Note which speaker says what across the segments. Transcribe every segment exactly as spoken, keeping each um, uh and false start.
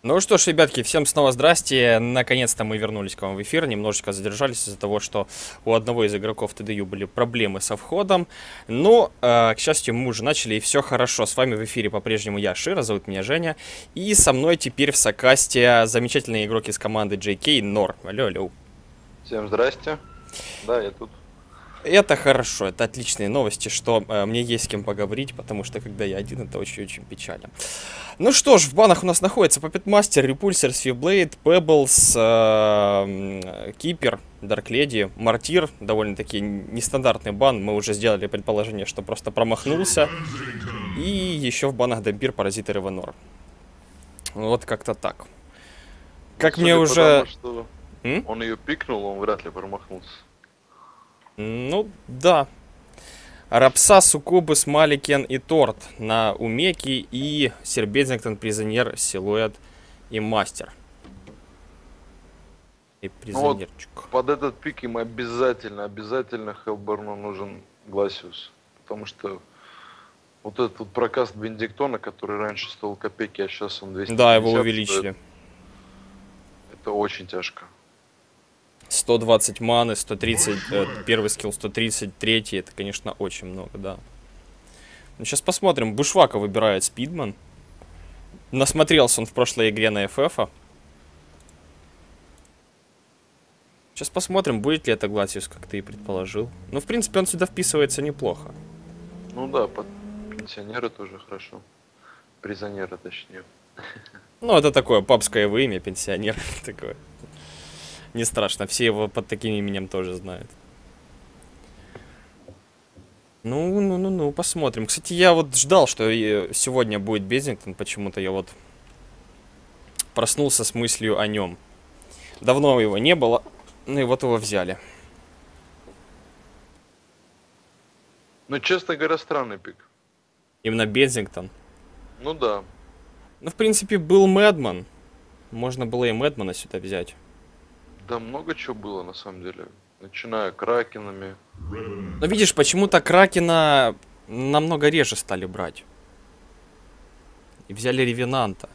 Speaker 1: Ну что ж, ребятки, всем снова здрасте. Наконец-то мы вернулись к вам в эфир. Немножечко задержались из-за того, что у одного из игроков ТДЮ были проблемы со входом. Но, э, к счастью, мы уже начали, и все хорошо. С вами в эфире по-прежнему я, Шира, зовут меня Женя. И со мной теперь в сокасте замечательный игрок из команды джей кей Нор. Алло, алло.
Speaker 2: Всем здрасте. Да, я тут.
Speaker 1: Это хорошо, это отличные новости, что э, мне есть с кем поговорить, потому что когда я один, это очень-очень печально. Ну что ж, в банах у нас находится Puppet Master, Repulsor, Swiftblade, Pebbles, э, Keeper, Dark Lady, Мартир. Довольно-таки нестандартный бан, мы уже сделали предположение, что просто промахнулся. И еще в банах Дампир, Паразит и Ревенор. Вот как-то так. Как
Speaker 2: Судя
Speaker 1: мне
Speaker 2: по
Speaker 1: уже...
Speaker 2: тому, что
Speaker 1: М?
Speaker 2: он ее пикнул, он вряд ли промахнулся.
Speaker 1: Ну, да. Рапса, Суккубус, Маликен и Торт на Умеки и Сир Бензингтон, Призонер, Силуэт и Мастер. И Призонерчик.
Speaker 2: Ну вот под этот пик им обязательно, обязательно Хелберну нужен Гласиус. Потому что вот этот вот прокаст Бенедиктона, который раньше стоил копейки, а сейчас он двести пятьдесят.
Speaker 1: Да, его увеличили.
Speaker 2: Стоит. Это очень тяжко.
Speaker 1: сто двадцать маны, сто тридцать, э, первый скилл сто тридцать, третий, это, конечно, очень много, да. Ну, сейчас посмотрим. Бушвака выбирает Спидман. Насмотрелся он в прошлой игре на эф эф. -а. Сейчас посмотрим, будет ли это Гласиус, как ты и предположил. Ну, в принципе, он сюда вписывается неплохо.
Speaker 2: Ну да, под пенсионеры тоже хорошо. Призонеры, точнее.
Speaker 1: Ну, это такое папское его имя, пенсионер. Такое. Не страшно, все его под таким именем тоже знают. Ну, ну, ну, ну, посмотрим. Кстати, я вот ждал, что сегодня будет Бензингтон. Почему-то я вот проснулся с мыслью о нем. Давно его не было, ну и вот его взяли.
Speaker 2: Ну, честно говоря, странный пик.
Speaker 1: Именно Бензингтон.
Speaker 2: Ну да.
Speaker 1: Ну, в принципе, был Мэдман. Можно было и Мэдмана сюда взять.
Speaker 2: Да много чего было на самом деле. Начиная кракенами.
Speaker 1: Но видишь, почему-то Кракена намного реже стали брать. И взяли Ревенанта.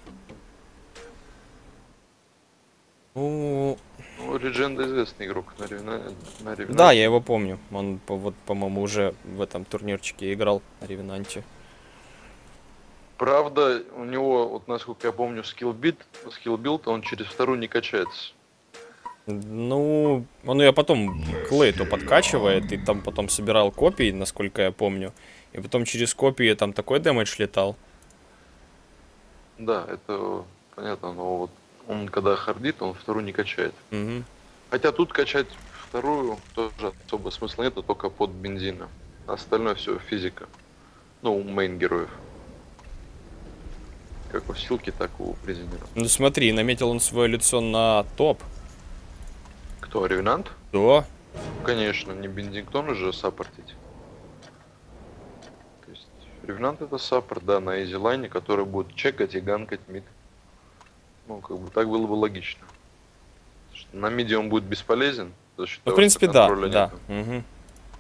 Speaker 1: Ну...
Speaker 2: Ну, Редженда известный игрок на, Ревена... на Ревенанте.
Speaker 1: Да, я его помню. Он, по- вот, по-моему, уже в этом турнирчике играл на Ревенанте.
Speaker 2: Правда, у него, вот насколько я помню, скиллбит, скиллбилд, он через вторую не качается.
Speaker 1: Ну, он ее потом к лейту подкачивает, и там потом собирал копии, насколько я помню. И потом через копии там такой дэмэдж летал.
Speaker 2: Да, это понятно, но вот он когда хардит, он вторую не качает.
Speaker 1: Угу.
Speaker 2: Хотя тут качать вторую тоже особо смысла нет, только под бензина. Остальное все физика. Ну, у мейн героев. Как у Силки, так и у Призонера.
Speaker 1: Ну смотри, наметил он свое лицо на топ.
Speaker 2: Кто, Ревенант?
Speaker 1: Да.
Speaker 2: Конечно, не Бенедиктон уже саппортить. То есть Ревенант это саппорт, да, на изилайне, который будет чекать и ганкать мид. Ну, как бы так было бы логично. Что на миде он будет бесполезен. За счет
Speaker 1: Ну,
Speaker 2: того,
Speaker 1: в принципе,
Speaker 2: что
Speaker 1: да,
Speaker 2: контроля
Speaker 1: да.
Speaker 2: нету.
Speaker 1: Угу.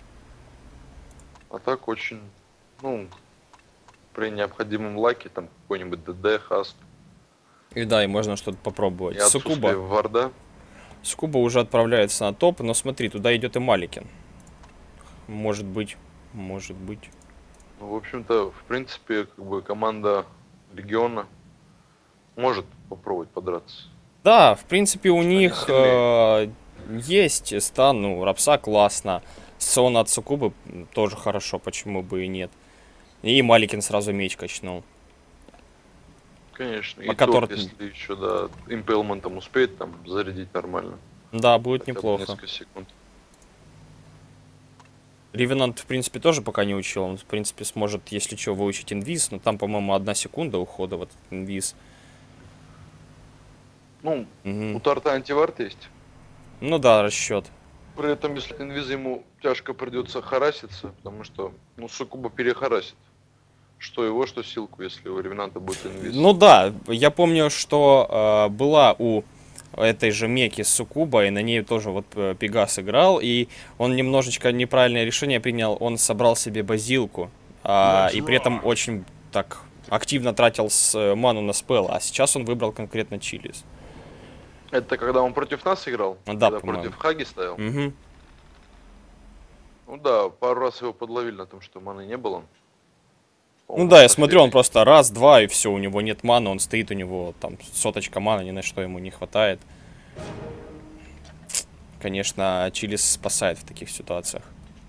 Speaker 2: А так очень, ну, при необходимом лаке, там какой-нибудь ДД, хаст.
Speaker 1: И да, и можно что-то попробовать.
Speaker 2: И отсутствие
Speaker 1: Суккуба.
Speaker 2: варда.
Speaker 1: Суккуба уже отправляется на топ, но смотри, туда идет и Маликин. Может быть, может быть.
Speaker 2: Ну, в общем-то, в принципе, как бы команда Легиона может попробовать подраться.
Speaker 1: Да, в принципе, у
Speaker 2: Они
Speaker 1: них
Speaker 2: сильнее.
Speaker 1: э, есть стан, ну, Рапса классно. Сон от Суккубы тоже хорошо, почему бы и нет. И Маликин сразу меч качнул.
Speaker 2: Конечно.
Speaker 1: По
Speaker 2: И
Speaker 1: который-
Speaker 2: торт, если еще, да, импелментом успеет там зарядить нормально.
Speaker 1: Да, будет
Speaker 2: Хотя бы
Speaker 1: неплохо.
Speaker 2: несколько секунд.
Speaker 1: Ревенант, в принципе, тоже пока не учил. Он, в принципе, сможет, если что, выучить инвиз. Но там, по-моему, одна секунда ухода в этот инвиз.
Speaker 2: Ну,
Speaker 1: Мгм.
Speaker 2: у торта антивард есть.
Speaker 1: Ну да, расчет.
Speaker 2: При этом, если инвиз ему тяжко придется хараситься, потому что, ну, Суккуба перехарасит. Что его, что Силку, если у Ревенанта будет инвиз.
Speaker 1: Ну да, я помню, что э, была у этой же Меки Суккуба, и на ней тоже вот э, Пегас играл, и он немножечко неправильное решение принял, он собрал себе базилку, а, и при этом очень так активно тратил с, э, ману на спелл, а сейчас он выбрал конкретно Чилис.
Speaker 2: Это когда он против нас играл?
Speaker 1: Да,
Speaker 2: когда против Хаги стоял?
Speaker 1: Угу.
Speaker 2: Ну да, пару раз его подловили на том, что маны не было.
Speaker 1: Ну да, я смотрю, он просто раз, два, и все, у него нет маны, он стоит, у него там соточка маны, ни на что ему не хватает. Конечно, Чилис спасает в таких ситуациях.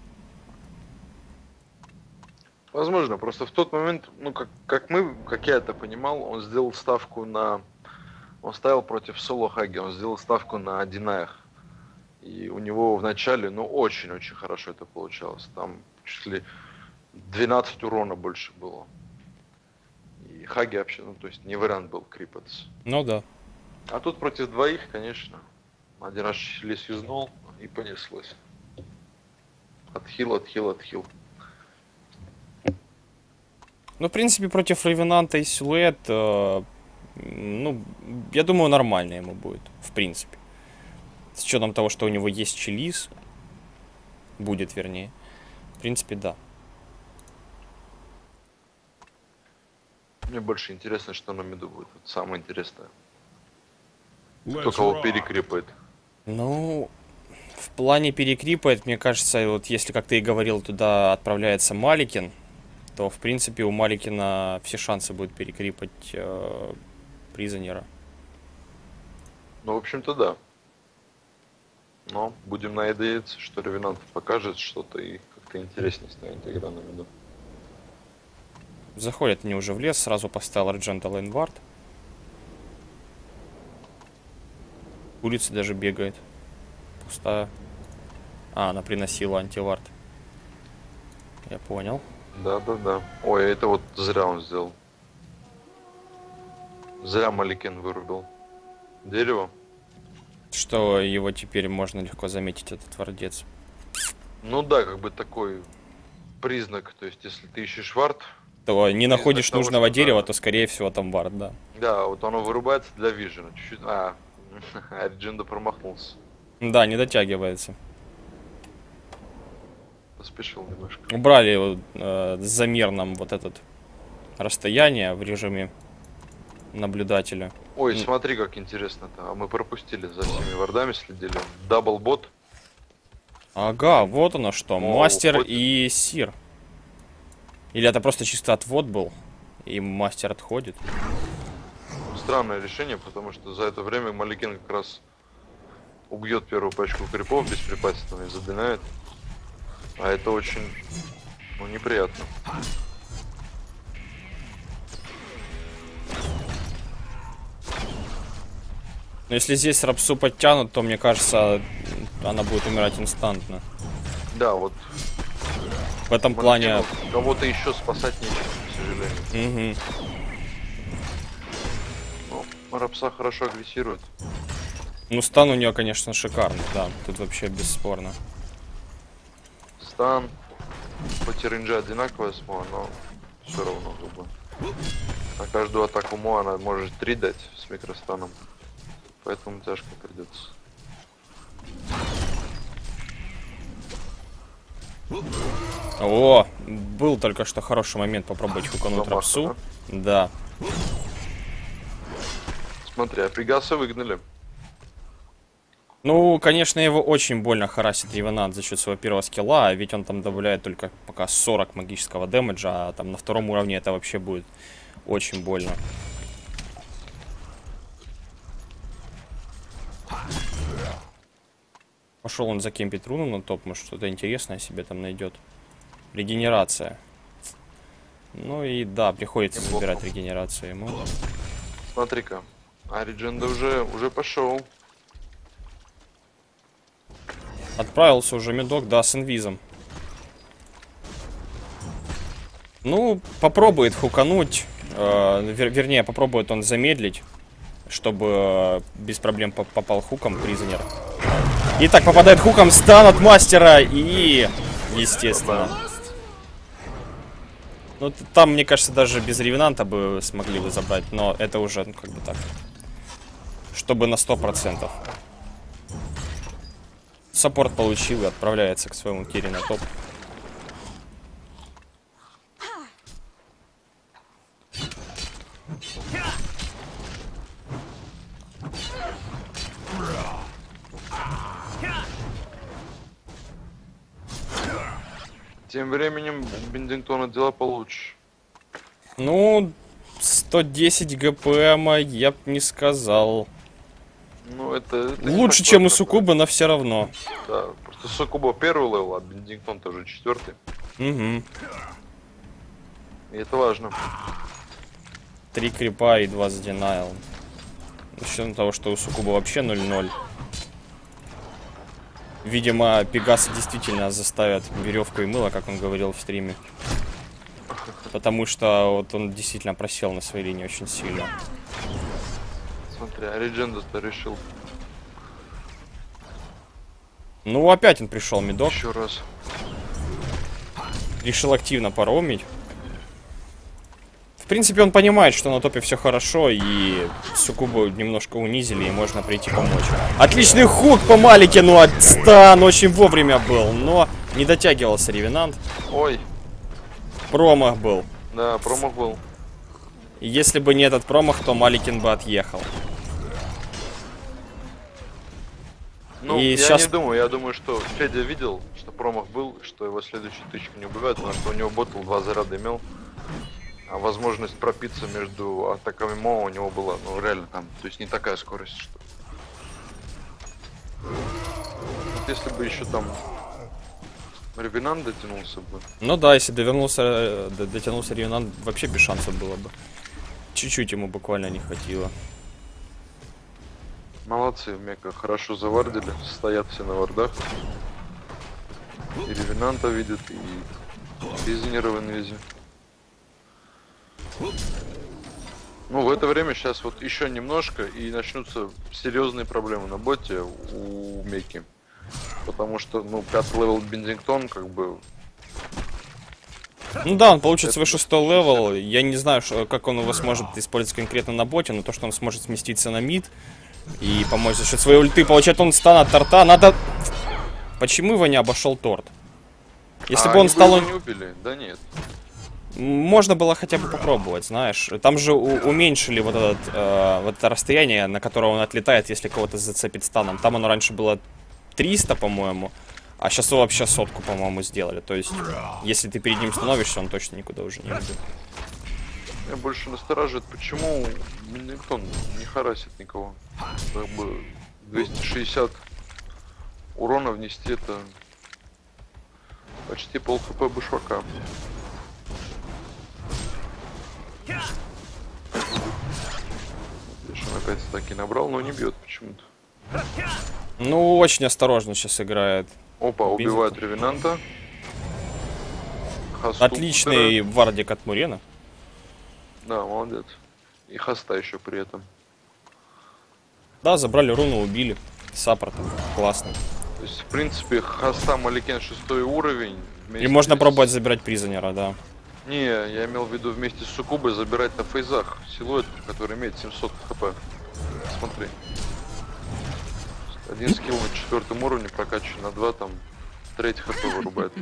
Speaker 2: Возможно, просто в тот момент, ну как, как мы, как я это понимал, он сделал ставку на... Он ставил против соло Хаги, он сделал ставку на динаях. И у него в начале, ну, очень-очень хорошо это получалось. Там чуть ли двенадцать урона больше было. И Хаги вообще, ну, то есть не вариант был крипаться.
Speaker 1: Ну да.
Speaker 2: А тут против двоих, конечно. Один раз Чилис юзнул и понеслось. Отхил, отхил, отхил.
Speaker 1: Ну, в принципе, против Ревенанта и Силуэт, э, ну, я думаю, нормально ему будет, в принципе. С учетом того, что у него есть Чилис, будет, вернее. В принципе, да.
Speaker 2: Мне больше интересно, что на миду будет. Это самое интересное. Кто кого перекрипает.
Speaker 1: Ну, в плане перекрипает, мне кажется, вот если, как ты и говорил, туда отправляется Маликин, то, в принципе, у Маликина все шансы будут перекрипать э, Призонера.
Speaker 2: Ну, в общем-то, да. Но будем надеяться, что Ревенант покажет что-то и как-то интереснее станет игра на миду.
Speaker 1: Заходят они уже в лес, сразу поставил Арджента Лейнвард. Улица даже бегает. Пустая. А, она приносила антивард. Я понял.
Speaker 2: Да-да-да. Ой, это вот зря он сделал. Зря Маликен вырубил дерево.
Speaker 1: Что его теперь можно легко заметить, этот вардец.
Speaker 2: Ну да, как бы такой признак. То есть, если ты ищешь вард,
Speaker 1: То не находишь
Speaker 2: того,
Speaker 1: нужного
Speaker 2: что,
Speaker 1: дерева,
Speaker 2: да.
Speaker 1: то скорее всего там вард, да.
Speaker 2: Да, вот оно вырубается для вижена. Чуть-чуть. А, Ариджинда промахнулся.
Speaker 1: Да, не дотягивается.
Speaker 2: Поспешил немножко.
Speaker 1: Убрали э, замер нам вот этот расстояние в режиме наблюдателя.
Speaker 2: Ой, смотри, как интересно-то. А мы пропустили, за всеми вардами следили. Даблбот.
Speaker 1: Ага, вот оно что.
Speaker 2: О,
Speaker 1: Мастер
Speaker 2: уходит.
Speaker 1: и Сир. Или это просто чисто отвод был, и мастер отходит.
Speaker 2: Странное решение, потому что за это время Маликен как раз убьет первую пачку крипов беспрепятственно и задинает. А это очень, ну, неприятно.
Speaker 1: Но если здесь Рапсу подтянут, то, мне кажется, она будет умирать инстантно.
Speaker 2: Да, вот.
Speaker 1: В этом плане...
Speaker 2: Кого-то еще спасать нечем, к сожалению.
Speaker 1: Угу.
Speaker 2: Ну, Рапса хорошо агрессирует.
Speaker 1: Ну, стан у нее, конечно, шикарный, да. Тут вообще бесспорно.
Speaker 2: Стан. Хоть и рейнджа одинаковая с Моа, но все равно как бы. На каждую атаку Моа она может три дать с микростаном. Поэтому тяжко придется.
Speaker 1: О, был только что хороший момент попробовать хукануть
Speaker 2: Замаха,
Speaker 1: Рапсу. Да.
Speaker 2: Смотри, а Пегаса выгнали.
Speaker 1: Ну, конечно, его очень больно харасит Ревенант за счет своего первого скилла, а ведь он там добавляет только пока сорок магического дэмэджа, а там на втором уровне это вообще будет очень больно. Пошел он закемпить руну на топ, может что-то интересное себе там найдет. Регенерация. Ну и да, приходится
Speaker 2: Неплохо.
Speaker 1: забирать регенерацию ему.
Speaker 2: Смотри-ка, Ариджинда уже, уже пошел.
Speaker 1: Отправился уже медок, да, с инвизом. Ну, попробует хукануть. Э, вер, вернее, попробует он замедлить, чтобы э, без проблем поп попал хуком Призонер. Итак, попадает хуком, стан от мастера и... Естественно. Ну, там, мне кажется, даже без Ревенанта бы смогли бы забрать, но это уже, ну, как бы так. Чтобы на сто процентов. Саппорт получил и отправляется к своему керри на топ.
Speaker 2: Тем временем у Бендингтона дела получше.
Speaker 1: Ну, сто десять ГПМа я б не сказал.
Speaker 2: Ну, это... это
Speaker 1: Лучше, чем у Сукубы, но все равно.
Speaker 2: Да, просто Сукуба первый левел, а Бендингтон тоже четвертый.
Speaker 1: Угу.
Speaker 2: И это важно.
Speaker 1: Три крипа и два задинайл. С учетом того, что у Сукуба вообще ноль ноль. Видимо, Пегаса действительно заставят веревку и мыло, как он говорил в стриме. Потому что вот он действительно просел на своей линии очень сильно.
Speaker 2: Смотри, а Редженда-то решил.
Speaker 1: Ну, опять он пришел, мидок.
Speaker 2: Еще раз.
Speaker 1: Решил активно поромить. В принципе, он понимает, что на топе все хорошо, и Сукубу немножко унизили, и можно прийти помочь. Отличный хук по Маликину, отстан очень вовремя был, но не дотягивался Ревенант.
Speaker 2: Ой.
Speaker 1: Промах был.
Speaker 2: Да, промах был.
Speaker 1: И если бы не этот промах, то Маликин бы отъехал.
Speaker 2: Ну,
Speaker 1: и
Speaker 2: я
Speaker 1: сейчас...
Speaker 2: не думаю, я думаю, что Федя видел, что промах был, что его следующий тычку не убивает, потому что у него ботл два заряда имел. А возможность пропиться между атаками Мо у него была, ну, реально там, то есть не такая скорость, что... Вот если бы еще там Ревенант дотянулся бы.
Speaker 1: Ну да, если довернулся, дотянулся Ревенант, вообще без шансов было бы. Чуть-чуть ему буквально не хватило.
Speaker 2: Молодцы, Мека, хорошо завардили, стоят все на вардах. И Ревенанта видят, и Призенера в инвизе. Ну, в это время сейчас вот еще немножко, и начнутся серьезные проблемы на боте у Меки. Потому что, ну, пятый левел Бендингтон, как бы...
Speaker 1: Ну да, он получит это свой шестой левел. Я не знаю, что, как он его сможет использовать конкретно на боте, но то, что он сможет сместиться на мид и помочь за счет своей ульты, получает он стан от торта. Надо... Почему его не обошел торт? Если
Speaker 2: а
Speaker 1: бы он стал...
Speaker 2: Бы не убили? Да нет.
Speaker 1: Можно было хотя бы попробовать, знаешь. Там же уменьшили вот, этот, э, вот это расстояние, на которое он отлетает, если кого-то зацепит станом. Там оно раньше было триста, по-моему, а сейчас его вообще сотку, по-моему, сделали. То есть, если ты перед ним становишься, он точно никуда уже не уйдет.
Speaker 2: Меня больше настораживает, почему Бендингтон не харасит никого. Как бы двести шестьдесят урона внести, это почти пол хп башвака. Видишь, он опять стаки набрал, но не бьет почему-то.
Speaker 1: Ну, очень осторожно сейчас играет.
Speaker 2: Опа, убивает Ревенанта. Хасту
Speaker 1: отличный
Speaker 2: убирает.
Speaker 1: вардик от Мурена.
Speaker 2: Да, молодец. И хаста еще при этом.
Speaker 1: Да, забрали руну, убили. Саппортом. Классно.
Speaker 2: То есть, в принципе, хаста Маликен шестой уровень.
Speaker 1: И можно
Speaker 2: с...
Speaker 1: пробовать забирать призонера, да.
Speaker 2: Не, я имел в виду вместе с Сукубой забирать на фейзах силуэт, который имеет семьсот хп. Смотри. Один скилл на четвертом уровне прокачиваю на два, там треть хп вырубает.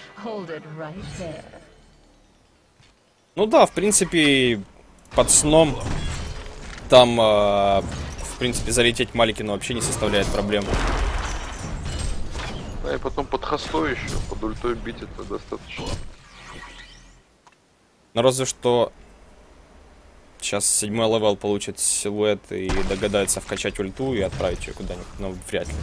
Speaker 1: Ну да, в принципе, под сном там, э, в принципе, залететь Маликину вообще не составляет проблем.
Speaker 2: Да и потом под хостой еще, под ультой бить это достаточно.
Speaker 1: Но разве что сейчас седьмой левел получит силуэт и догадается вкачать ульту и отправить ее куда-нибудь, но вряд ли.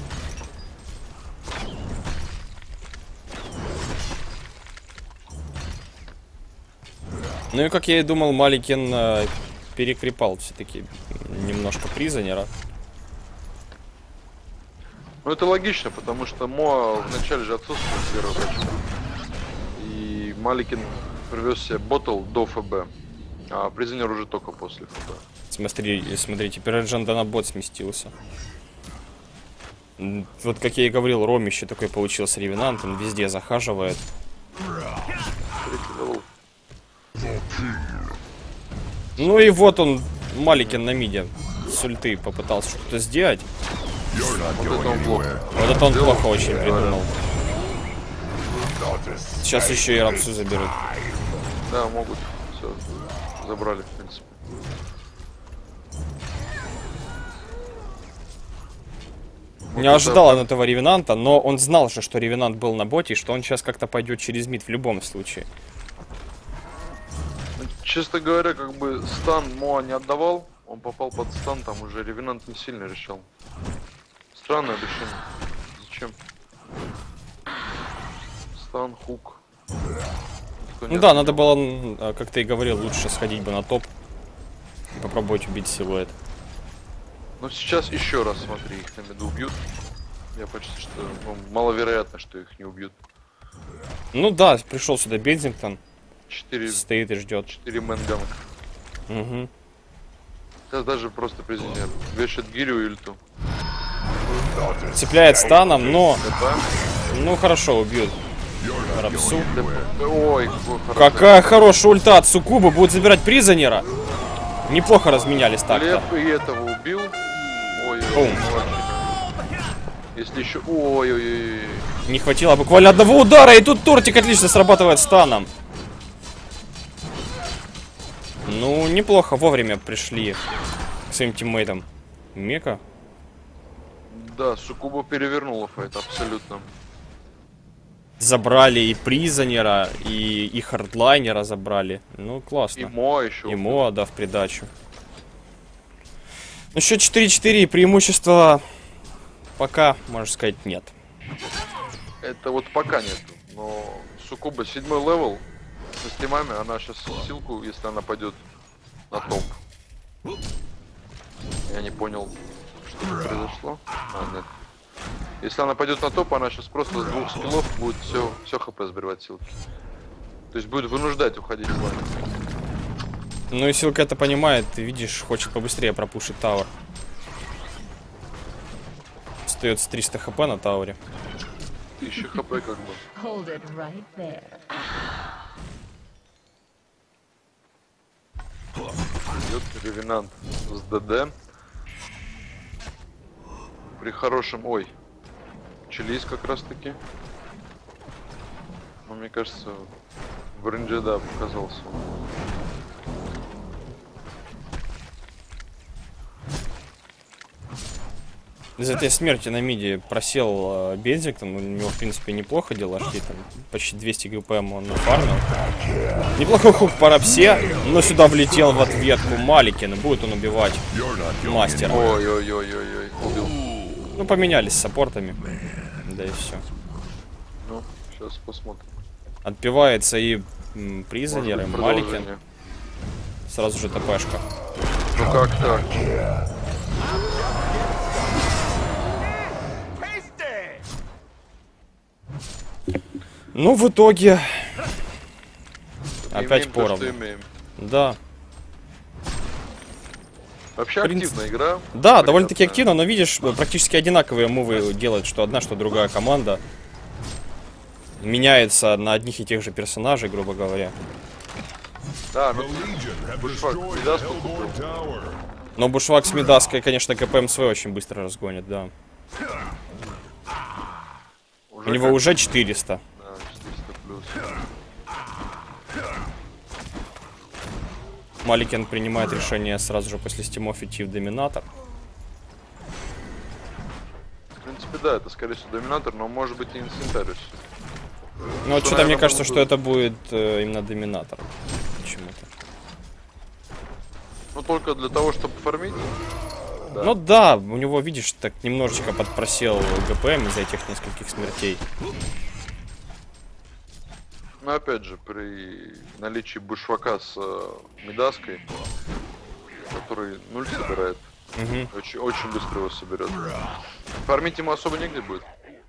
Speaker 1: Ну и как я и думал, Маликин э, перекрепал все-таки немножко призонера.
Speaker 2: Ну это логично, потому что Моа вначале же отсутствовал с первого бачка. И Маликин привез себе ботл до ФБ, а призонер уже только после ФБ.
Speaker 1: Смотри, смотри, теперь Редженда на бот сместился. Вот как я и говорил, ромище такой получился Ревенант, он везде захаживает. Ну и вот он, Маликин на миде, с ульты попытался что-то сделать.
Speaker 2: Вот это он плохо.
Speaker 1: Вот это он плохо очень придумал. Сейчас еще и Рапсу заберут.
Speaker 2: Да, могут. Все, забрали, в принципе. Вот
Speaker 1: Не ожидал он этого ревенанта, но он знал же, что ревенант был на боте, и что он сейчас как-то пойдет через мид в любом случае.
Speaker 2: Честно говоря, как бы стан Моа не отдавал, он попал под стан, там уже ревенант не сильно решал. Странное решение. Зачем? Стан, хук. Никто не
Speaker 1: Ну да,
Speaker 2: отменял.
Speaker 1: надо было, как ты и говорил, лучше сходить бы на топ и попробовать убить силуэт.
Speaker 2: Ну сейчас еще раз, смотри, их на миду убьют. Я почти что, ну, маловероятно, что их не убьют.
Speaker 1: Ну да, пришел сюда Бензингтон,
Speaker 2: Четыре,
Speaker 1: стоит и ждет.
Speaker 2: четыре мэнгана.
Speaker 1: Угу.
Speaker 2: Сейчас даже просто приземляют. Вешает гирю и ульту.
Speaker 1: Цепляет станом, но...
Speaker 2: ТП.
Speaker 1: Ну хорошо, убьют. Рапсу.
Speaker 2: ТП. Ой, какой хороший.
Speaker 1: Какая хорошая ульта от Суккубы, будет забирать призонера. Неплохо разменялись так-то.
Speaker 2: Лев и этого убил. Ой,
Speaker 1: Бум.
Speaker 2: если еще... Ой-ой-ой.
Speaker 1: Не хватило буквально одного удара, и тут тортик отлично срабатывает станом. Ну, неплохо, вовремя пришли к своим тиммейтам. Мека.
Speaker 2: Да, Суккуба перевернула файт, абсолютно.
Speaker 1: Забрали и призонера, и, и хардлайнера забрали. Ну, классно.
Speaker 2: И Моа еще.
Speaker 1: И Моа, да, в придачу. Ну, счет четыре-четыре, и преимущества пока, можно сказать, нет.
Speaker 2: Это вот пока нет. Но Суккуба седьмой левел. Со стримами она сейчас силку, если она пойдет на топ. Я не понял, что произошло. А, нет. Если она пойдет на топ, она сейчас просто с двух скиллов будет все, все хп сбривать силки. То есть будет вынуждать уходить с вами.
Speaker 1: Ну и Силка это понимает, ты видишь, хочет побыстрее пропушить тауэр. Остается триста хп на тауэре.
Speaker 2: тысяча хп как бы.
Speaker 3: Hold it right there.
Speaker 2: Идет ревенант с ДД. При хорошем... Ой. Челис как раз таки. Но мне кажется, в рейнже, да, показался он.
Speaker 1: Из этой смерти на миде просел э, Бензингтон, у него, в принципе, неплохо дела шли, там почти двести гпм он нафармил. Неплохой хук по рапсе, но сюда влетел в ответку Маликин, будет он убивать мастера.
Speaker 2: Ой-ой-ой-ой-ой, убил.
Speaker 1: Ну, поменялись с саппортами, да и все.
Speaker 2: Ну, сейчас посмотрим.
Speaker 1: Отпивается и м, призонер, и
Speaker 2: Может быть,
Speaker 1: Маликин.
Speaker 2: продолжение.
Speaker 1: Сразу же ТПшка.
Speaker 2: Ну как так?
Speaker 1: Ну, в итоге...
Speaker 2: Имеем
Speaker 1: Опять
Speaker 2: то,
Speaker 1: поровну.
Speaker 2: что имеем.
Speaker 1: Да.
Speaker 2: Вообще
Speaker 1: Принцип-
Speaker 2: активная игра.
Speaker 1: Да,
Speaker 2: Приятная.
Speaker 1: довольно-таки активно, но видишь, практически одинаковые мувы делает что одна, что другая команда. Меняется на одних и тех же персонажей, грубо говоря.
Speaker 2: Да, ну
Speaker 4: The Legion have
Speaker 2: Бушвак,
Speaker 4: destroyed
Speaker 2: Мидас
Speaker 4: Hellborn
Speaker 2: купил.
Speaker 4: Tower.
Speaker 1: Но Бушвак с Мидаской, конечно, КПМ свой очень быстро разгонит, да.
Speaker 2: Уже
Speaker 1: У него
Speaker 2: как-
Speaker 1: уже четыреста.
Speaker 2: Да, четыреста плюс.
Speaker 1: Маликин принимает решение сразу же после стимов идти в Доминатор.
Speaker 2: В принципе, да, это скорее всего Доминатор, но может быть и Инсентариус.
Speaker 1: Ну вот
Speaker 2: Что,
Speaker 1: что-то мне
Speaker 2: наверное,
Speaker 1: кажется,
Speaker 2: было
Speaker 1: что
Speaker 2: бы-
Speaker 1: это будет э, именно Доминатор. Почему-то.
Speaker 2: Ну только для того, чтобы фармить. Да.
Speaker 1: Ну да, у него, видишь, так немножечко подпросел ГПМ из-за этих нескольких смертей.
Speaker 2: Но опять же, при наличии Бушвака с э, Мидаской, который нуль собирает,
Speaker 1: Мгм.
Speaker 2: очень, очень быстро его соберет. Фармить ему особо негде будет.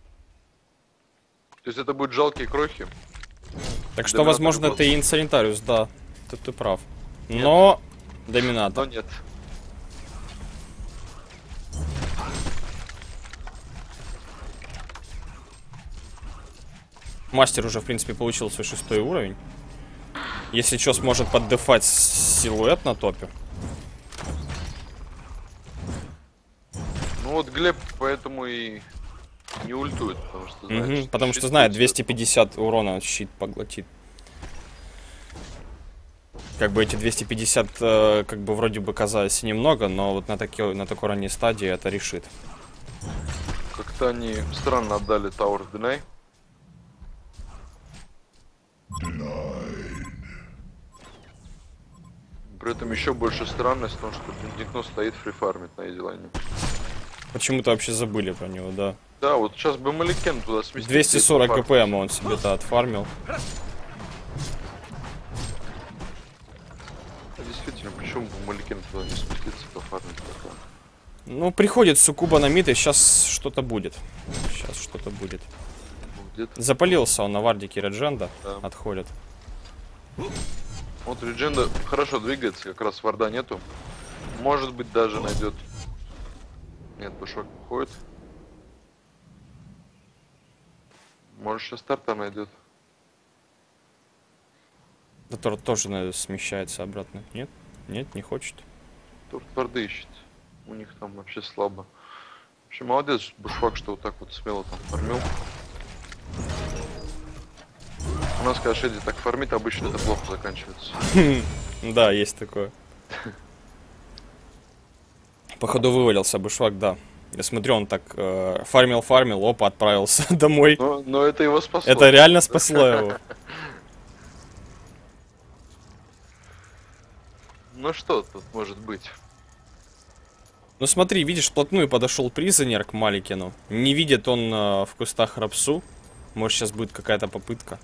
Speaker 2: То есть это будут жалкие крохи.
Speaker 1: Так что,
Speaker 2: Доминатор
Speaker 1: возможно,
Speaker 2: любой.
Speaker 1: это и Инсолентариус, да. Тут ты прав. Но Доминатор.
Speaker 2: Но нет.
Speaker 1: Мастер уже, в принципе, получил свой шестой уровень. Если что, сможет поддефать с- силуэт на топе.
Speaker 2: Ну вот Глеб поэтому и не ультует, потому что знает,
Speaker 1: Мгм,
Speaker 2: что
Speaker 1: потому
Speaker 2: щит
Speaker 1: что знает,
Speaker 2: будет
Speaker 1: двести пятьдесят урона щит поглотит. Как бы эти двести пятьдесят, э, как бы вроде бы казались немного, но вот на, таки, на такой ранней стадии это решит.
Speaker 2: как Как-то они странно отдали Tower Deny. При этом еще больше странность в том, что Бенедиктон стоит фрифармит на изилайне.
Speaker 1: Почему-то вообще забыли про него, да.
Speaker 2: Да, вот сейчас бы Маликен туда сместить.
Speaker 1: двести сорок кпм он себе-то отфармил.
Speaker 2: Действительно, почему бы Маликен туда не спуститься пофармить пока?
Speaker 1: Ну, приходит Суккуба на мид, и сейчас что-то будет. Сейчас что-то будет.
Speaker 2: Будет.
Speaker 1: Запалился он на вардике Редженда,
Speaker 2: Да.
Speaker 1: отходит.
Speaker 2: Вот Редженда хорошо двигается, как раз варда нету. Может быть, даже найдет. Нет, бушок уходит. Может, сейчас старта найдет.
Speaker 1: Который тоже, наверное, смещается обратно. Нет? Нет, не хочет.
Speaker 2: Торт варды ищет. У них там вообще слабо. Вообще молодец, Бушвак, что вот так вот смело там фармил. У нас, когда Шеди так фармит, обычно это плохо заканчивается.
Speaker 1: Да, есть такое. Походу вывалился Бушвак, да. Я смотрю, он так э, фармил, фармил, опа, отправился домой.
Speaker 2: Но, но это его спасло.
Speaker 1: Это реально спасло его.
Speaker 2: Ну что тут может быть?
Speaker 1: Ну смотри, видишь, вплотную подошел Призонер к Маликину. Не видит он э, в кустах Рапсу. Может, сейчас будет какая-то попытка.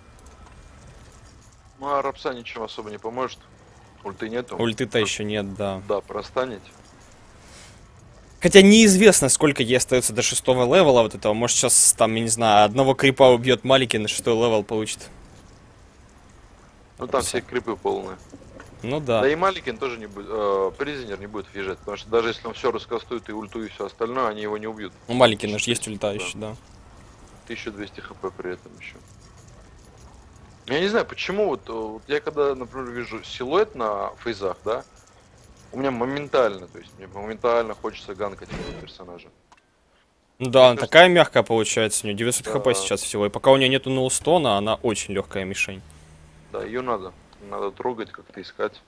Speaker 2: Ну а Рапса ничего особо не поможет. Ульты нету.
Speaker 1: Ульты-то еще нет, да.
Speaker 2: Да, простанет.
Speaker 1: Хотя неизвестно, сколько ей остается до шестого левела вот этого. Может, сейчас там, я не знаю, одного крипа убьет Маликин, и шестой левел получит.
Speaker 2: Ну там все крипы полные.
Speaker 1: Ну да.
Speaker 2: Да и Маликин тоже не будет, э, Призонер не будет въезжать, потому что даже если он все раскастует и ульту и все остальное, они его не убьют.
Speaker 1: У Маликина же есть ульта еще, да.
Speaker 2: тысяча двести хп при этом еще. Я не знаю, почему вот, вот я когда, например, вижу силуэт на фейзах, да, у меня моментально, то есть мне моментально хочется ганкать этого персонажа.
Speaker 1: Ну да, она
Speaker 2: кажется,
Speaker 1: такая мягкая получается, у нее девятьсот
Speaker 2: да.
Speaker 1: хп сейчас всего. И пока у нее нету нулстона, она очень легкая мишень.
Speaker 2: Да, ее надо. Надо трогать, как-то искать.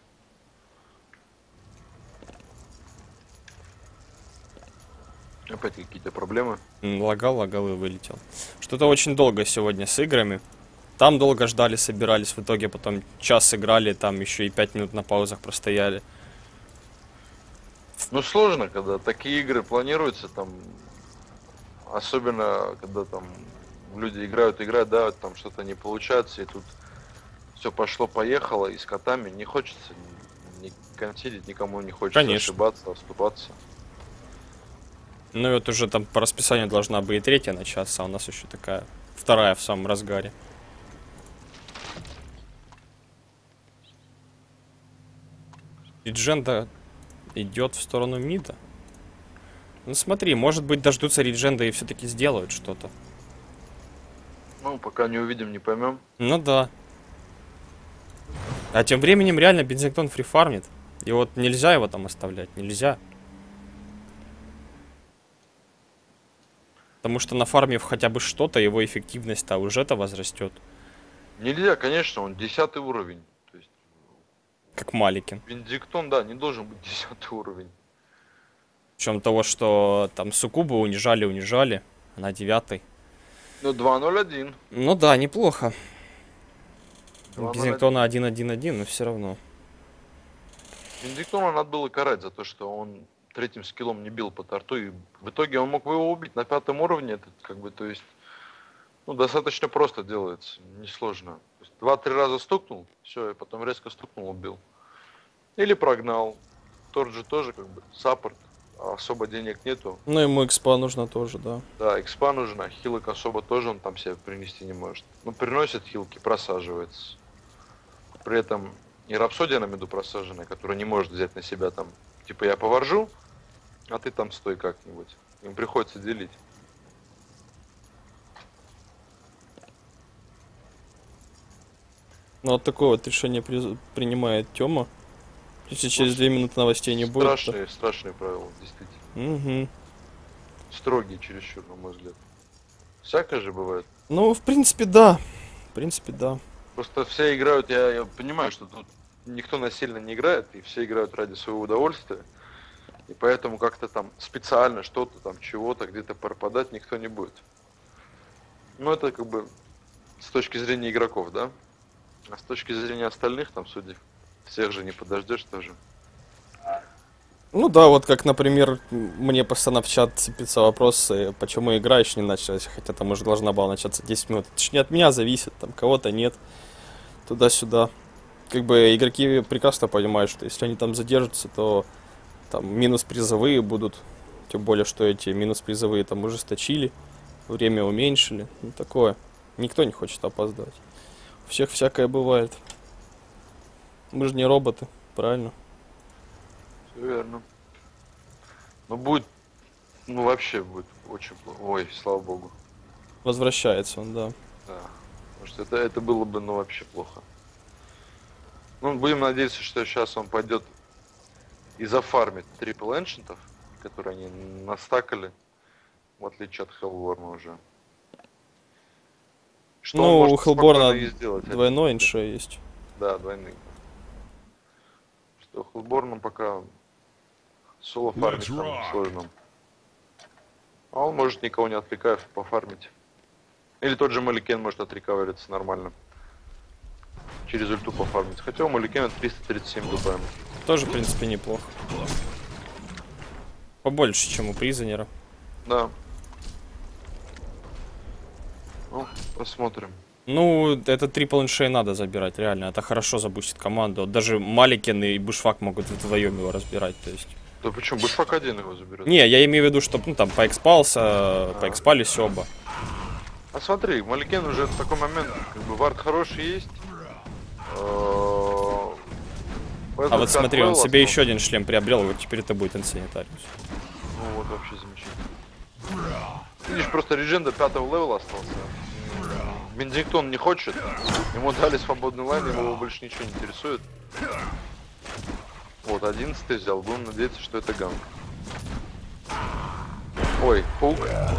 Speaker 2: Опять какие-то проблемы.
Speaker 1: М, Лагал, лагал и вылетел. Что-то очень долго сегодня с играми. Там долго ждали, собирались, в итоге потом час играли, там еще и пять минут на паузах простояли.
Speaker 2: Ну сложно, когда такие игры планируются, там, особенно когда там люди играют, играют, да, там что-то не получается, и тут все пошло-поехало, и с котами не хочется ни консилить, никому не хочется
Speaker 1: Конечно.
Speaker 2: ошибаться, оступаться.
Speaker 1: Ну и вот уже там по расписанию должна быть и третья начаться, а у нас еще такая вторая в самом разгаре. Ридженда идет в сторону мида. Ну смотри, может быть дождутся Ридженда и все-таки сделают что-то.
Speaker 2: Ну, пока не увидим, не поймем.
Speaker 1: Ну да. А тем временем реально Бензингтон фрифармит. И вот нельзя его там оставлять, нельзя. Потому что нафармив хотя бы что-то, его эффективность-то уже-то возрастет.
Speaker 2: Нельзя, конечно, он десятый уровень. То есть
Speaker 1: Как Маликин.
Speaker 2: Бенедиктон, да, не должен быть десятый уровень.
Speaker 1: Причем того, что там Суккубу унижали, унижали. Она девятый.
Speaker 2: Ну, два ноль один.
Speaker 1: Ну да, неплохо.
Speaker 2: два ноль
Speaker 1: Бензингтона один один один, но все равно.
Speaker 2: Бенедиктона надо было карать за то, что он третьим скиллом не бил по торту, и в итоге он мог бы его убить на пятом уровне, это как бы, то есть, ну, достаточно просто делается, несложно. То есть два-три раза стукнул, все, и потом резко стукнул, убил. Или прогнал. Торт же тоже как бы саппорт, а особо денег нету.
Speaker 1: Ну ему экспа нужно тоже, да.
Speaker 2: Да, экспа нужна, хилок особо тоже он там себе принести не может. Ну, приносит хилки, просаживается. При этом и Рапсодия на миду просаженная, которая не может взять на себя там, типа я поваржу, а ты там стой как-нибудь. Им приходится делить.
Speaker 1: Ну вот такое вот решение при... принимает Тёма. Если через две минуты новостей не будет.
Speaker 2: Страшные, то... страшные правила, действительно.
Speaker 1: Угу.
Speaker 2: Строгие чересчур, на мой взгляд. Всякое же бывает.
Speaker 1: Ну, в принципе, да. В принципе, да.
Speaker 2: Просто все играют, я, я понимаю, что тут никто насильно не играет, и все играют ради своего удовольствия. И поэтому как-то там специально что-то там, чего-то где-то пропадать никто не будет. Ну, это как бы с точки зрения игроков, да? А с точки зрения остальных, там, судей, всех же не подождешь тоже.
Speaker 1: Ну да, вот как, например, мне постоянно в чат сыпятся вопросы, почему игра еще не началась, хотя там уже должна была начаться десять минут. Это ж не от меня зависит, там кого-то нет, туда-сюда. Как бы игроки прекрасно понимают, что если они там задержатся, то там минус призовые будут. Тем более, что эти минус призовые там ужесточили, время уменьшили. Ну такое. Никто не хочет опаздывать. У всех всякое бывает. Мы же не роботы, правильно?
Speaker 2: Все верно. Ну будет, ну вообще будет очень плохо. Ой, слава богу.
Speaker 1: Возвращается он, да.
Speaker 2: Да. Потому что это, это было бы, ну, вообще плохо. Ну, будем надеяться, что сейчас он пойдет и зафармит трипл эншентов, которые они настакали, в отличие от Хеллборна уже. Что
Speaker 1: Ну,
Speaker 2: он
Speaker 1: у
Speaker 2: может
Speaker 1: Хеллборна
Speaker 2: спокойно и сделать.
Speaker 1: двойной
Speaker 2: один.
Speaker 1: инша есть.
Speaker 2: Да, двойный. Что Хеллборном пока соло фармить
Speaker 4: Let's
Speaker 2: там
Speaker 4: rock.
Speaker 2: сложно. А он может никого не отвлекая пофармить. Или тот же Маликен может отрекавериться нормально. Через ульту пофармить. Хотя у Маликена триста тридцать семь ДПМ.
Speaker 1: Тоже, в принципе, неплохо. Побольше, чем у Призонера.
Speaker 2: Да. Ну, посмотрим.
Speaker 1: Ну, этот трипл иншей надо забирать, реально. Это хорошо забустит команду. Вот даже Маликен и Бушфак могут вдвоем его разбирать, то есть.
Speaker 2: Да почему? Бушфак один его заберет.
Speaker 1: Не, я имею в виду, что, ну, там, поэкспался,
Speaker 2: А.
Speaker 1: поэкспались оба.
Speaker 2: А смотри, Маликен уже в такой момент, как бы вард хороший есть.
Speaker 1: А вот смотри, он себе еще один шлем приобрел, и вот теперь это будет инсанитариус.
Speaker 2: Ну вот вообще замечательно. Видишь, просто Редженда пятого левела остался. Бензингтон не хочет. Ему дали свободный лайн, его больше ничего не интересует. Вот, одиннадцатый взял. Будем надеяться, что это ганг. Ой, паук.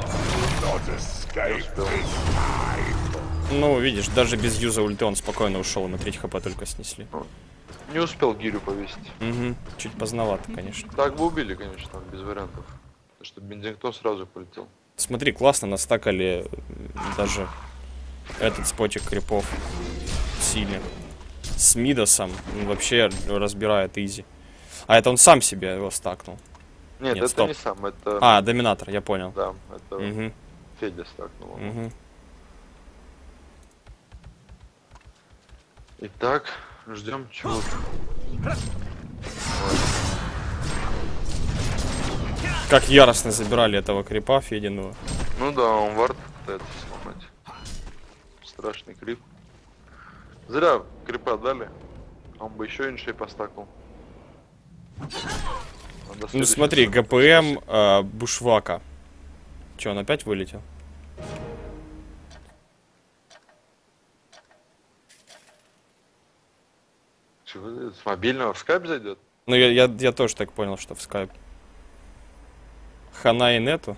Speaker 2: Не успел.
Speaker 1: Ну, видишь, даже без юза ульты он спокойно ушел, ему треть хп только снесли.
Speaker 2: Не успел гирю повесить.
Speaker 1: Угу, чуть поздновато, конечно.
Speaker 2: Так бы убили, конечно, без вариантов. Потому что Бензингтон сразу полетел.
Speaker 1: Смотри, классно настакали даже этот спотик крипов сильно. С Мидосом он вообще разбирает изи. А это он сам себе его стакнул.
Speaker 2: Нет,
Speaker 1: Нет,
Speaker 2: это
Speaker 1: стоп.
Speaker 2: не сам, это...
Speaker 1: А, доминатор, я понял.
Speaker 2: Да, это
Speaker 1: Угу,
Speaker 2: Федя стакнул.
Speaker 1: угу.
Speaker 2: Итак, ждем чего-то.
Speaker 1: Как яростно забирали этого крипа Фединого.
Speaker 2: Ну да, он вард пытается сломать. Страшный крип. Зря крипа дали. Он бы еще иншей постакал.
Speaker 1: Ну смотри, ГПМ э, Бушвака. Че, он опять вылетел?
Speaker 2: Чего, с мобильного в скайп зайдет?
Speaker 1: Ну я, я, я тоже так понял, что в скайп. Хана и нету.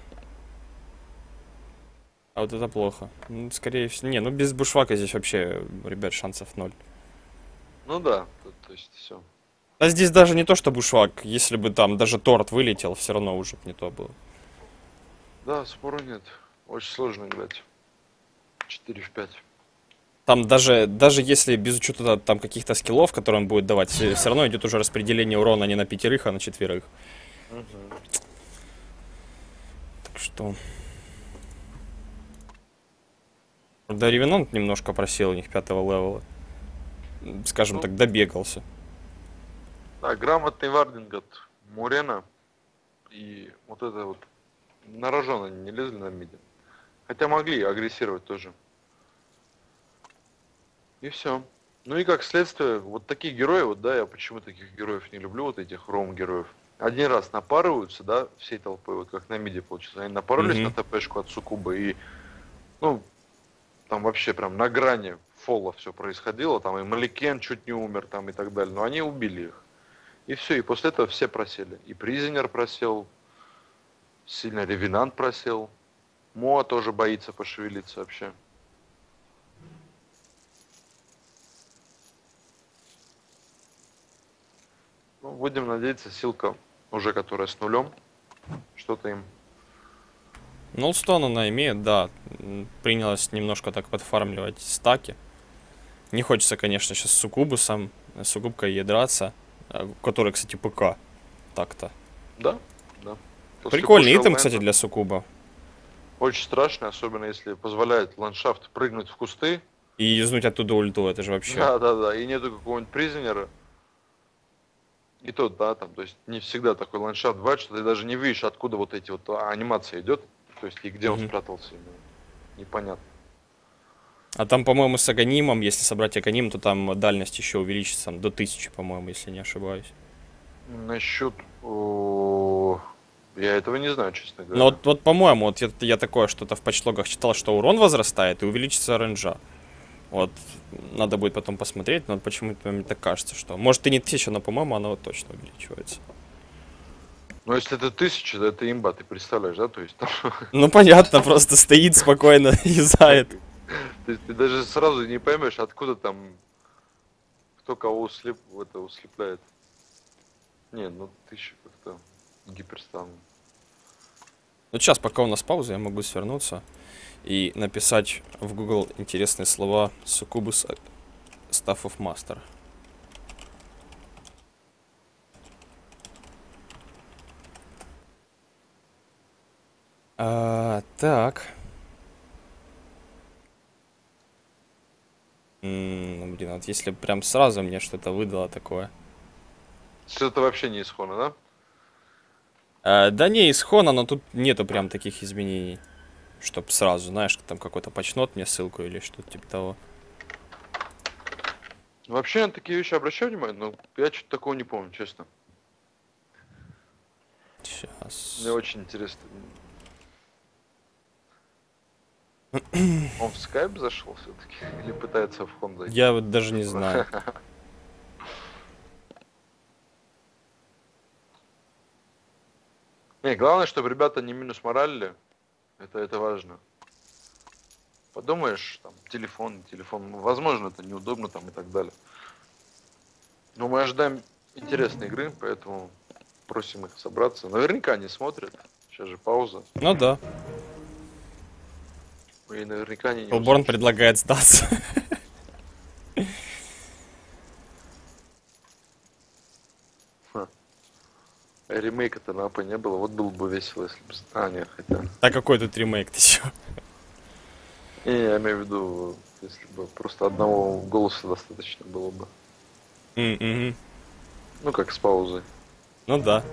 Speaker 1: А вот это плохо. Ну, скорее всего. Не, ну без Бушвака здесь вообще, ребят, шансов ноль.
Speaker 2: Ну да, то, то есть все.
Speaker 1: А здесь даже не то, что Бушвак. Если бы там даже торт вылетел, все равно уже не то было.
Speaker 2: Да, спору нет. Очень сложно играть. четыре в пять.
Speaker 1: Там даже, даже если без учета там каких-то скиллов, которые он будет давать, все, все равно идет уже распределение урона не на пятерых, а на четверых.
Speaker 2: Угу.
Speaker 1: Так что... Да, Ревенант немножко просел у них пятого левела. Скажем
Speaker 2: Ну,
Speaker 1: так, добегался.
Speaker 2: Да, грамотный вардинг от Мурена. И вот это вот. На рожон они не лезли на миде. Хотя могли агрессировать тоже. И все. Ну и как следствие, вот такие герои, вот да, я почему таких героев не люблю, вот этих роум-героев. Один раз напарываются, да, всей толпой, вот как на миде получилось. Они напоролись
Speaker 1: Мгм.
Speaker 2: на ТПшку от Сукубы и, ну, там вообще прям на грани фола все происходило, там и Маликен чуть не умер, там и так далее, но они убили их. И все, и после этого все просели. И Призенер просел, сильно Ревенант просел, Моа тоже боится пошевелиться вообще. Ну, будем надеяться, Силка уже которая с нулем. Что-то им.
Speaker 1: Ну, Олдстоун она имеет, да. М, Принялась немножко так подфармливать стаки. Не хочется, конечно, сейчас с Суккубусом, с Суккубкой ей драться. а, Который, кстати, ПК. Так-то.
Speaker 2: Да, да. После
Speaker 1: Прикольный
Speaker 2: пуша
Speaker 1: итем, кстати,
Speaker 2: лэнда
Speaker 1: для Суккуба.
Speaker 2: очень страшно, особенно если позволяет ландшафт прыгнуть в кусты.
Speaker 1: И юзнуть оттуда ульту, это же вообще...
Speaker 2: Да, да, да. И нету какого-нибудь призонера. И тот, да, там, то есть не всегда такой ландшафт бывает, что ты даже не видишь, откуда вот эти вот а, анимация идет, то есть и где он
Speaker 1: Мгм.
Speaker 2: спрятался, именно. Непонятно.
Speaker 1: А там, по-моему, с Аганимом, если собрать Аганим, то там дальность еще увеличится там, до тысячи, по-моему, если не ошибаюсь.
Speaker 2: Насчет, о, я этого не знаю, честно говоря.
Speaker 1: Но вот, вот по-моему, вот я, я такое что-то в патчлогах читал, что урон возрастает и увеличится ренджа. Вот, надо будет потом посмотреть, но вот почему-то мне так кажется, что... Может и не тысяча, но, по-моему, она вот точно увеличивается.
Speaker 2: Но если это тысяча, то это имба, ты представляешь, да? То есть, там,
Speaker 1: Ну, понятно, просто стоит спокойно, юзает.
Speaker 2: то есть ты даже сразу не поймешь, откуда там, кто кого услеп, это услепляет. Не, ну тысяча как-то гиперстан.
Speaker 1: Ну, сейчас, пока у нас пауза, я могу свернуться и написать в Google интересные слова Succubus Staff of Master. А, так. М, блин, вот если прям сразу мне что-то выдало такое.
Speaker 2: Что это вообще не исхона, да?
Speaker 1: А, да не, из Хона, но тут нету прям таких изменений. Чтоб сразу, знаешь, там какой-то почнот мне ссылку или что-то типа того.
Speaker 2: Вообще я на такие вещи обращаю внимание, но я что-то такого не помню, честно.
Speaker 1: Сейчас.
Speaker 2: Мне очень интересно. Он в скайп зашел все-таки? Или пытается в хон зайти?
Speaker 1: Я вот даже не знаю.
Speaker 2: Не, главное, чтобы ребята не минус моралили. Это, это важно. Подумаешь, там, телефон, телефон. ну, Возможно, это неудобно там и так далее. Но мы ожидаем интересной игры, поэтому просим их собраться. Наверняка они смотрят. Сейчас же пауза.
Speaker 1: Ну да.
Speaker 2: И наверняка они не
Speaker 1: Hellborn
Speaker 2: услышат.
Speaker 1: предлагает сдаться.
Speaker 2: Ремейка-то на АП не было. Вот было бы весело, если бы... А, нет, хотя...
Speaker 1: А какой тут ремейк, ты чё?
Speaker 2: Не, не, я имею в виду, если бы просто одного голоса достаточно было бы.
Speaker 1: М, мгм.
Speaker 2: Ну, как с паузой.
Speaker 1: Ну да.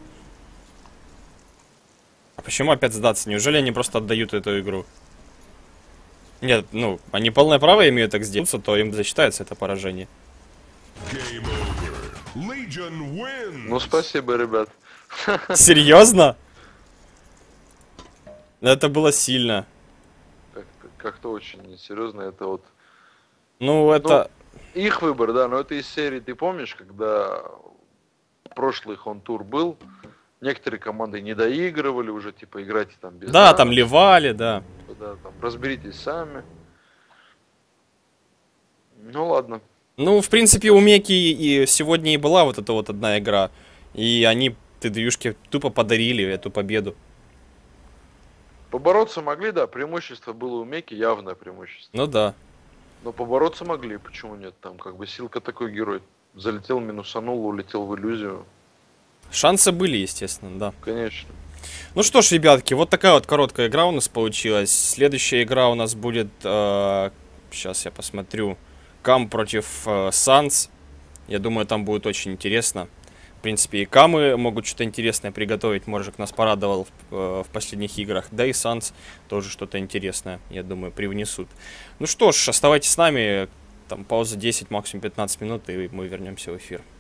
Speaker 1: А почему опять сдаться? Неужели они просто отдают эту игру? Нет, ну, они полное право имеют так сделать, то им засчитается это поражение.
Speaker 4: Game over. Legion wins.
Speaker 2: Ну, спасибо, ребят.
Speaker 1: Серьезно? Это было сильно.
Speaker 2: Как-то, как-то очень несерьезно. Это вот
Speaker 1: Ну, это...
Speaker 2: их выбор, да, но это из серии, ты помнишь, когда прошлый хон-тур был, некоторые команды не доигрывали уже, типа, играйте там без
Speaker 1: Да,
Speaker 2: нас,
Speaker 1: там ливали, да.
Speaker 2: да, там, разберитесь сами. Ну, ладно.
Speaker 1: Ну, в принципе, у Меки и сегодня и была вот эта вот одна игра. И они ТДЮшке тупо подарили эту победу.
Speaker 2: Побороться могли, да, преимущество было у Меки, явное преимущество.
Speaker 1: Ну да.
Speaker 2: Но побороться могли, почему нет? Там как бы Силка такой герой. Залетел, минусанул, улетел в иллюзию.
Speaker 1: Шансы были, естественно, да.
Speaker 2: Конечно.
Speaker 1: Ну что ж, ребятки, вот такая вот короткая игра у нас получилась. Следующая игра у нас будет... э, сейчас я посмотрю. Кам против э, Санс. Я думаю, там будет очень интересно. В принципе, и Камы могут что-то интересное приготовить. Моржик нас порадовал в, э, в последних играх. Да и Санс тоже что-то интересное, я думаю, привнесут. Ну что ж, оставайтесь с нами. Там пауза десять, максимум пятнадцать минут, и мы вернемся в эфир.